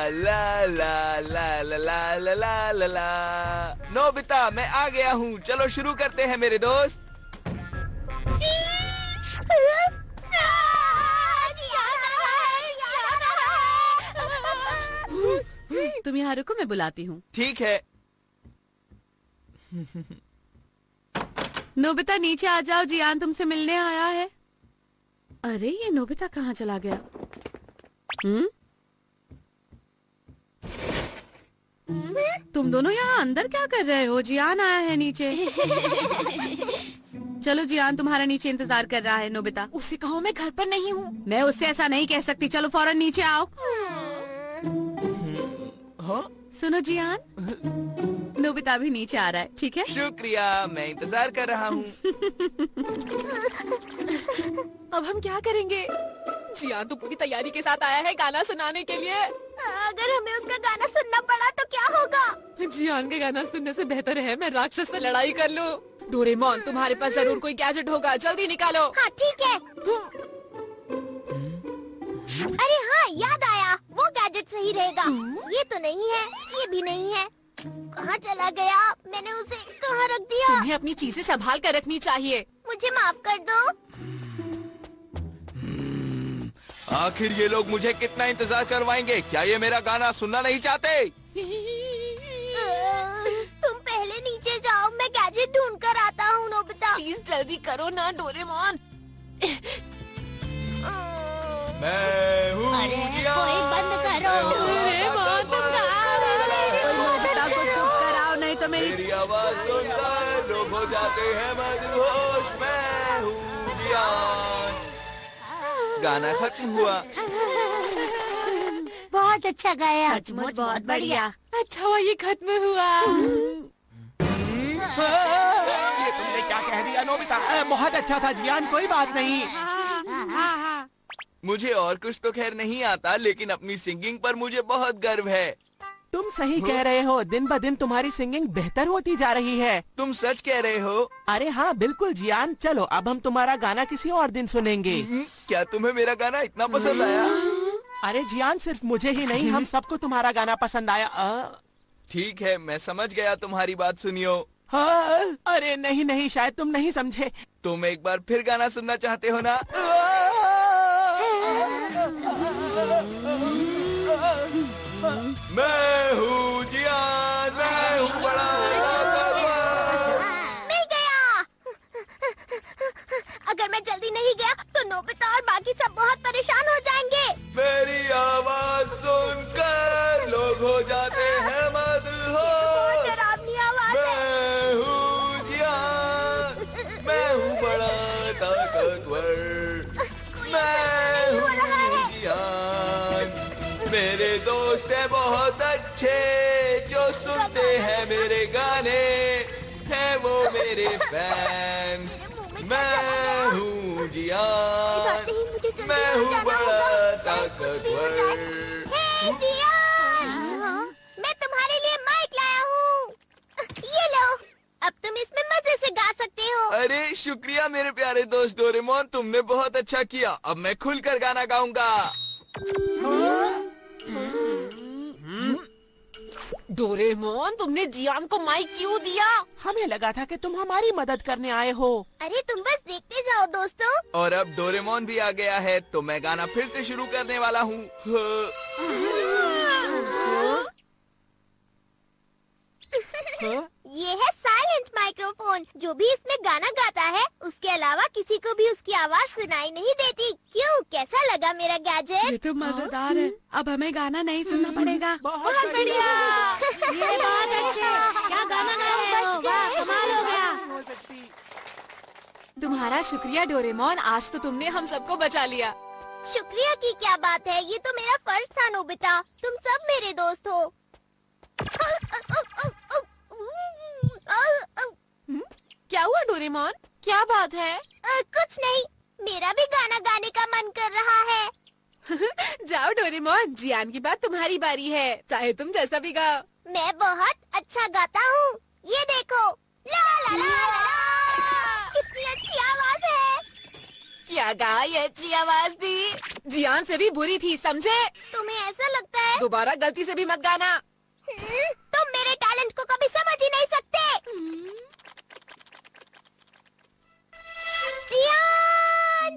ला ला ला ला ला ला ला ला ला। Nobita, मैं आ गया हूँ, चलो शुरू करते हैं मेरे दोस्त। तुम यहाँ रुको, मैं बुलाती हूँ। ठीक है। नोबिता नीचे आ जाओ, जियान तुमसे मिलने आया है। अरे ये नोबिता कहाँ चला गया? तुम दोनों यहाँ अंदर क्या कर रहे हो? जियान आया है नीचे। चलो जियान तुम्हारा नीचे इंतजार कर रहा है। नोबिता, उसे कहो मैं घर पर नहीं हूँ। मैं उससे ऐसा नहीं कह सकती। चलो फौरन नीचे आओ। हाँ? सुनो जियान, नोबिता भी नीचे आ रहा है, ठीक है? शुक्रिया, मैं इंतजार कर रहा हूँ। अब हम क्या करेंगे? जियान तो पूरी तैयारी के साथ आया है गाना सुनाने के लिए। अगर हमें उसका गाना सुनना पड़ा तो क्या होगा? जियान के गाना सुनने से बेहतर है मैं राक्षस से लड़ाई कर लूं। डोरेमोन, तुम्हारे पास जरूर कोई गैजेट होगा, जल्दी निकालो। हाँ ठीक है। अरे हाँ, याद आया, वो गैजेट सही रहेगा। ये तो नहीं है, ये भी नहीं है। कहाँ चला गया? मैंने उसे कहाँ रख दिया? तुम्हें अपनी चीजें संभाल कर रखनी चाहिए। मुझे माफ कर दो। आखिर ये लोग मुझे कितना इंतजार करवाएंगे? क्या ये मेरा गाना सुनना नहीं चाहते? तुम पहले नीचे जाओ, मैं गैजेट ढूंढ कर आता हूँ। नोबिता, प्लीज जल्दी करो ना डोरेमोन। मैं हूँ जियान। कोई बंद करो। डोरेमोन, तुम कहाँ हो? नोबिता को चुप कराओ, नहीं तो मेरी आवाज सुनकर लोग हो जाते हैं मदहोश। मैं हूँ जियान। गाना खत्म हुआ। बहुत अच्छा गाया। सचमुच बहुत बढ़िया। अच्छा हुआ ये खत्म हुआ। ये तुमने क्या कह दिया नोबिता? बहुत अच्छा था जियान, कोई बात नहीं। मुझे और कुछ तो खैर नहीं आता, लेकिन अपनी सिंगिंग पर मुझे बहुत गर्व है। तुम सही कह रहे हो, दिन ब दिन तुम्हारी सिंगिंग बेहतर होती जा रही है। तुम सच कह रहे हो? अरे हाँ बिल्कुल जियान, चलो अब हम तुम्हारा गाना किसी और दिन सुनेंगे। क्या तुम्हें मेरा गाना इतना पसंद आया? अरे जियान, सिर्फ मुझे ही नहीं, हम सबको तुम्हारा गाना पसंद आया। ठीक है, मैं समझ गया, तुम्हारी बात सुनियो। हाँ, अरे नहीं नहीं, शायद तुम नहीं समझे। तुम एक बार फिर गाना सुनना चाहते हो ना? मैं हूँ जियान, मैं हूँ बड़ा ताकतवर। मिल गया। अगर मैं जल्दी नहीं गया तो नोबिता और बाकी सब बहुत परेशान हो जाएंगे। मेरी आवाज सुनकर लोग हो जाते हैं मदहोश। डरावनी आवाज है। मैं हूँ जियान, मैं हूँ बड़ा ताकतवर। मैं हूँ जियान। मेरे दोस्त हैं बहुत अच्छे जो सुनते हैं मेरे गाने, हैं वो मेरे फैंस। मैं हूँ जियान, मैं हूँ बड़ा ताकतवर। हे जियान, मैं तुम्हारे लिए माइक लाया हूँ। ये लो, अब तुम इसमें मजे से गा सकते हो। अरे शुक्रिया मेरे प्यारे दोस्त डोरेमोन, तुमने बहुत अच्छा किया। अब मैं खुलकर गाना गाऊंगा। डोरेमोन, तुमने जियान को माइक क्यों दिया? हमें लगा था कि तुम हमारी मदद करने आए हो। अरे तुम बस देखते जाओ दोस्तों। और अब डोरेमोन भी आ गया है, तो मैं गाना फिर से शुरू करने वाला हूँ। ये है साइलेंट माइक्रोफोन। जो भी इसमें गाना गाता है उसके अलावा किसी को भी उसकी आवाज सुनाई नहीं देती। क्यों, कैसा लगा मेरा गैजेट? ये तो मजेदार है। अब हमें गाना नहीं सुनना पड़ेगा। बहुत बढ़िया। ये बहुत अच्छे। क्या गाना गा रहे हो? वाह, कमाल हो गया। तुम्हारा शुक्रिया डोरेमोन, आज तो तुमने हम सबको बचा लिया। शुक्रिया की क्या बात है, ये तो मेरा फर्ज था नोबिता। तुम सब मेरे दोस्त हो। क्या हुआ डोरेमोन, क्या बात है? कुछ नहीं, मेरा भी गाना गाने का मन कर रहा है। जाओ डोरेमोन, जियान की बात तुम्हारी बारी है, चाहे तुम जैसा भी गाओ। मैं बहुत अच्छा गाता हूँ, ये देखो। ला ला ला ला ला। कितनी अच्छी आवाज है। क्या क्या कहा ये अच्छी आवाज थी। जियान से भी बुरी थी, समझे? तुम्हें ऐसा लगता है? दोबारा गलती से भी मत गाना। तुम मेरे टैलेंट को कभी समझ ही नहीं सकते। जियान!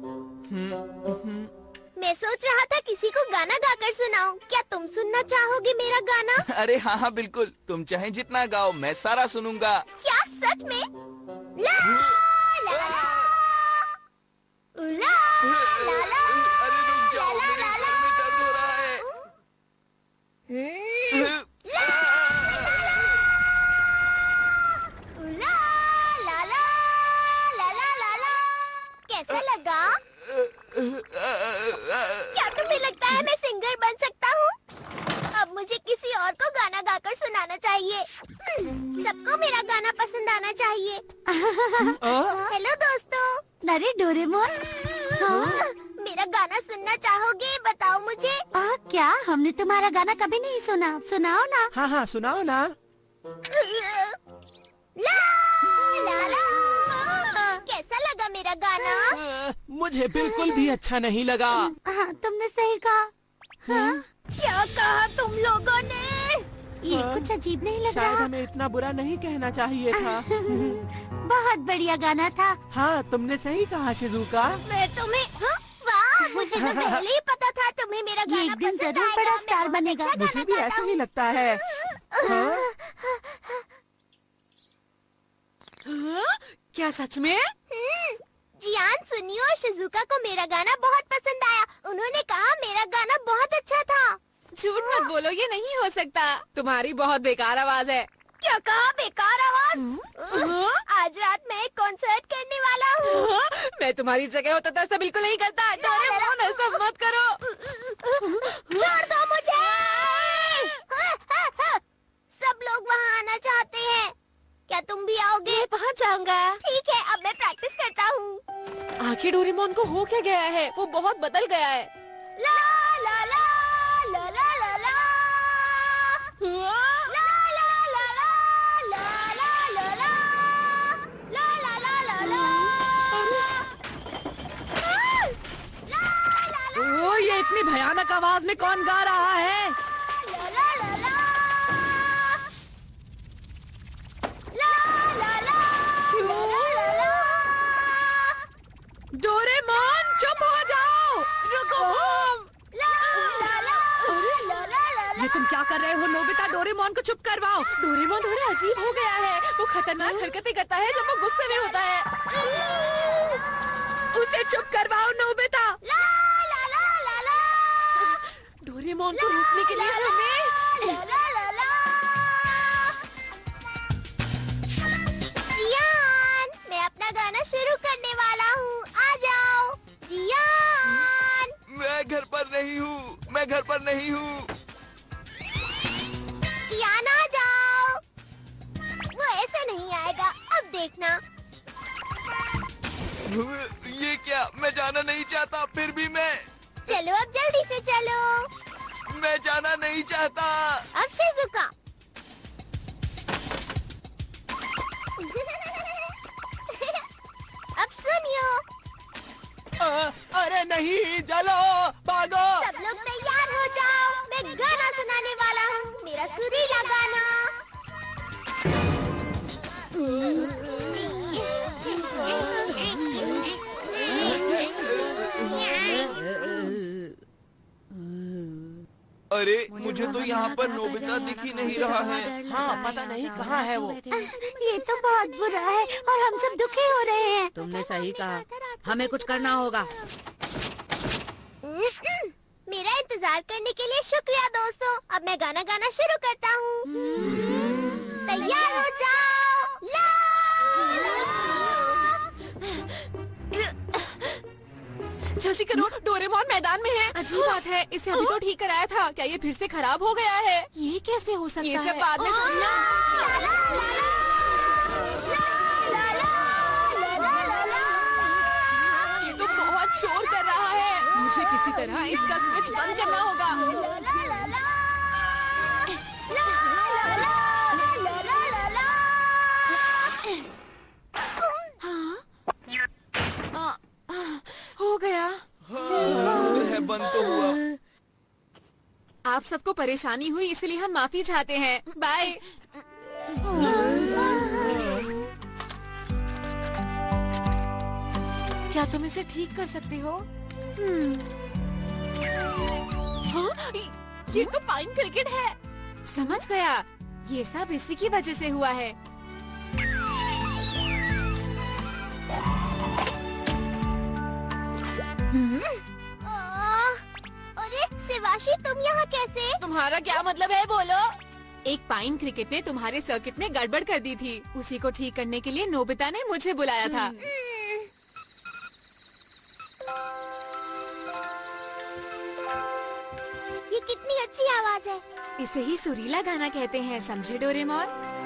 मैं सोच रहा था किसी को गाना गाकर सुनाऊं। क्या तुम सुनना चाहोगे मेरा गाना? अरे हाँ हाँ बिल्कुल, तुम चाहे जितना गाओ मैं सारा सुनूंगा। क्या सच में? ला ला ला ला ला। अरे रुक जाओ, मेरे सर में दर्द हो रहा है। ला ला ला ला ला ला ला। कैसा लगा? क्या तुम्हें लगता है मैं सिंगर बन सकता हूँ? अब मुझे किसी और को गाना गाकर सुनाना चाहिए। सबको मेरा गाना पसंद आना चाहिए। हेलो दोस्तों। अरे डोरेमोन, मेरा गाना सुनना चाहोगे? बताओ मुझे। क्या हमने तुम्हारा गाना कभी नहीं सुना? सुनाओ ना। हाँ हाँ सुनाओ ना। ला ला ला। कैसा लगा मेरा गाना? मुझे बिल्कुल भी अच्छा नहीं लगा। हाँ, तुमने सही कहा। हाँ? क्या कहा तुम लोगों ने? ये कुछ अजीब नहीं लग शायद रहा? हमें इतना बुरा नहीं कहना चाहिए था। बहुत बढ़िया गाना था। हाँ तुमने सही कहा शिजुका। मैं तुम्हें वाह, मुझे तो पहले ही पता था तुम्हें मेरा ये गाना एक दिन पसंद जरूर आएगा। बड़ा मैं स्टार बहुत बनेगा। अच्छा मुझे भी गाना ऐसा गाता ही लगता है। हाँ? हाँ? क्या सच में? जियान, सुनियो और शिजुका को मेरा गाना बहुत पसंद आया। उन्होंने कहा मेरा गाना बहुत अच्छा था। झूठ मत बोलो, ये नहीं हो सकता। तुम्हारी बहुत बेकार आवाज है। क्या कहा? बेकार आवाज? हाँ? आज रात मैं एक कॉन्सर्ट करने वाला हूँ। हाँ? मैं तुम्हारी जगह होता तो ऐसा बिल्कुल नहीं करता। डोरेमोन, ऐसा मत करो। छोड़ दो मुझे। सब लोग वहाँ आना चाहते हैं। क्या तुम भी आओगे? पहुँच जाऊंगा। ठीक है, अब मैं प्रैक्टिस करता हूँ। आखिर डोरेमोन को हो क्या गया है? वो बहुत बदल गया है। ला ला ला ला ला ला ला हाँ? ला ला ला ला ला ला ला ला ला ला ला ला। ओ, ये इतनी भयानक आवाज में कौन गा रहा है? ला ला ला ला ला ला ला ला। डोरेमोन, चुप हो जाओ। रुको। ला ला ला ला ला ला। ये तुम क्या कर रहे हो नोबिता? डोरेमोन को चुप करवाओ। डोरेमोन थोड़ा अजीब हो गया है। वो खतरनाक हरकतें करता है जब वो गुस्से में होता है। उसे चुप करवाओ नोबिता। ला ला ला ला ला। डोरेमोन को रोकने के लिए हमें ला ला ला ला। जियान, मैं अपना गाना शुरू करने वाला हूँ। आ जाओ। जियान। मैं घर पर नहीं हूँ, मैं घर पर नहीं हूँ। जियान, आ जाओ। वो ऐसे नहीं आएगा, अब देखना। ये क्या? मैं जाना नहीं चाहता, फिर भी मैं चलो अब जल्दी से चलो। मैं जाना नहीं चाहता। अब शिजुका। अब सुनियो। अरे नहीं, चलो भागो। सब लोग तैयार हो जाओ। मैं गाना सुनाने वाला हूँ, मेरा सुरीला गाना। अरे मुझे तो यहाँ पर नोबिता दिख ही नहीं रहा है। हाँ पता नहीं कहाँ है वो। ये तो बहुत बुरा है और हम सब दुखी हो रहे हैं। तुमने सही कहा, हमें कुछ करना होगा। मेरा इंतजार करने के लिए शुक्रिया दोस्तों। अब मैं गाना गाना शुरू करता हूँ। तैयार हो जाओ। ला जल्दी करो, डोरेमोन मैदान में है। अजीब बात है, इसे अभी तो ठीक कराया था। क्या ये फिर से खराब हो गया है? ये कैसे हो सकता ये है? सब बाद में सोचना। ये तो बहुत शोर कर रहा है। मुझे किसी तरह इसका स्विच बंद करना होगा। आप सबको परेशानी हुई इसलिए हम माफी चाहते हैं। बाय। क्या तुम इसे ठीक कर सकते हो? हाँ, ये तो पाइन क्रिकेट है। समझ गया, ये सब इसी की वजह से हुआ है। अरे शिवाशी, तुम यहाँ कैसे? तुम्हारा क्या मतलब है, बोलो। एक पाइन क्रिकेट ने तुम्हारे सर्किट में गड़बड़ कर दी थी। उसी को ठीक करने के लिए नोबिता ने मुझे बुलाया था। ये कितनी अच्छी आवाज है। इसे ही सुरीला गाना कहते हैं, समझे डोरेमोन?